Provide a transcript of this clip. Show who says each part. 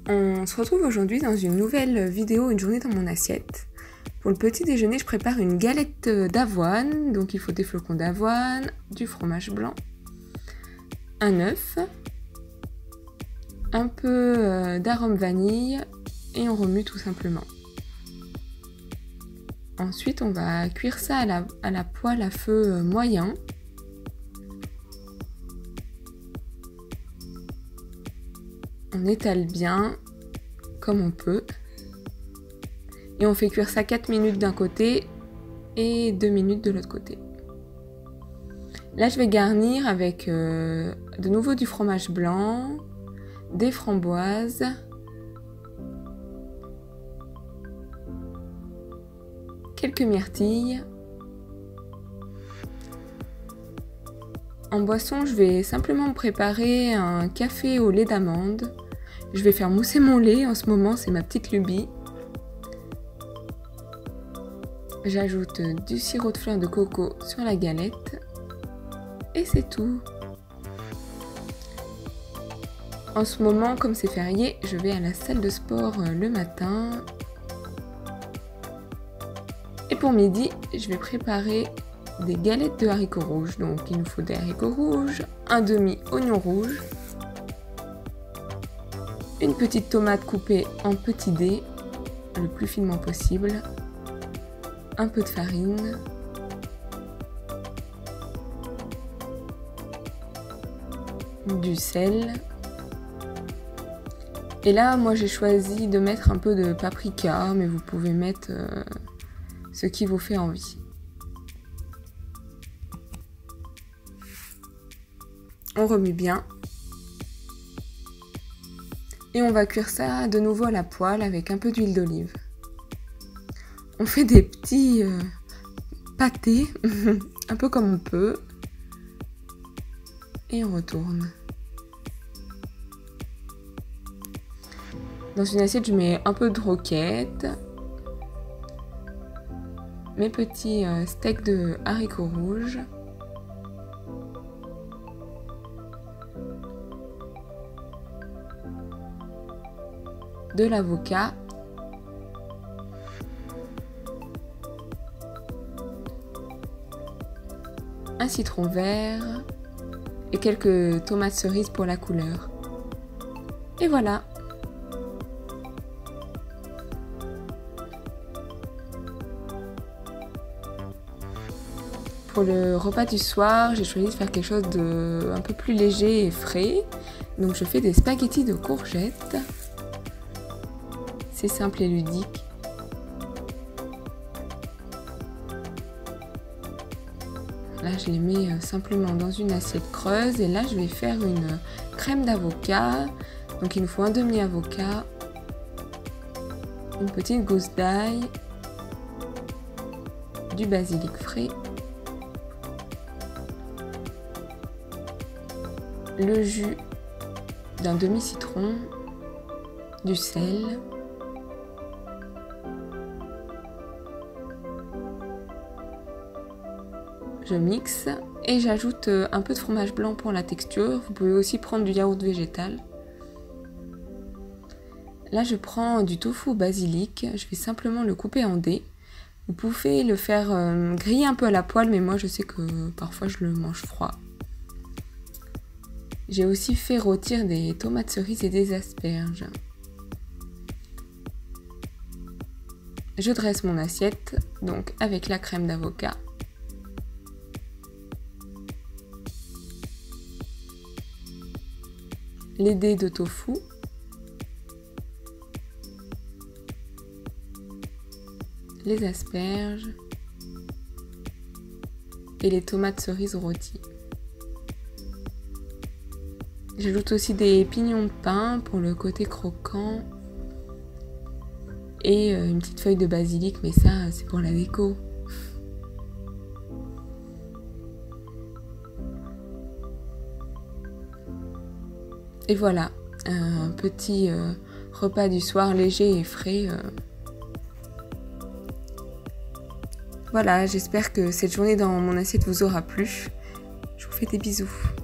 Speaker 1: On se retrouve aujourd'hui dans une nouvelle vidéo, une journée dans mon assiette. Pour le petit déjeuner, je prépare une galette d'avoine. Donc il faut des flocons d'avoine, du fromage blanc, un œuf, un peu d'arôme vanille et on remue tout simplement. Ensuite, on va cuire ça à la poêle à feu moyen. On étale bien, comme on peut. Et on fait cuire ça 4 minutes d'un côté et 2 minutes de l'autre côté. Là, je vais garnir avec de nouveau du fromage blanc, des framboises, quelques myrtilles. En boisson, je vais simplement me préparer un café au lait d'amande. Je vais faire mousser mon lait en ce moment, c'est ma petite lubie. J'ajoute du sirop de fleur de coco sur la galette. Et c'est tout. En ce moment, comme c'est férié, je vais à la salle de sport le matin. Et pour midi, je vais préparer des galettes de haricots rouges. Donc il nous faut des haricots rouges, un demi oignon rouge, une petite tomate coupée en petits dés, le plus finement possible, un peu de farine, du sel. Et là, moi j'ai choisi de mettre un peu de paprika, mais vous pouvez mettre ce qui vous fait envie. On remue bien. Et on va cuire ça de nouveau à la poêle avec un peu d'huile d'olive. On fait des petits pâtés, un peu comme on peut. Et on retourne. Dans une assiette, je mets un peu de roquette. Mes petits steaks de haricots rouges. De l'avocat, un citron vert et quelques tomates cerises pour la couleur. Et voilà. Pour le repas du soir, j'ai choisi de faire quelque chose de un peu plus léger et frais. Donc je fais des spaghettis de courgettes. C'est simple et ludique. Là, je les mets simplement dans une assiette creuse. Et là, je vais faire une crème d'avocat. Donc, il nous faut un demi-avocat, une petite gousse d'ail, du basilic frais, le jus d'un demi-citron, du sel, je mixe et j'ajoute un peu de fromage blanc pour la texture. Vous pouvez aussi prendre du yaourt végétal. Là, je prends du tofu au basilic. Je vais simplement le couper en dés. Vous pouvez le faire griller un peu à la poêle, mais moi, je sais que parfois, je le mange froid. J'ai aussi fait rôtir des tomates cerises et des asperges. Je dresse mon assiette, donc avec la crème d'avocat. Les dés de tofu, les asperges et les tomates cerises rôties. J'ajoute aussi des pignons de pain pour le côté croquant et une petite feuille de basilic, mais ça c'est pour la déco. Et voilà, un petit repas du soir léger et frais. Voilà, j'espère que cette journée dans mon assiette vous aura plu. Je vous fais des bisous.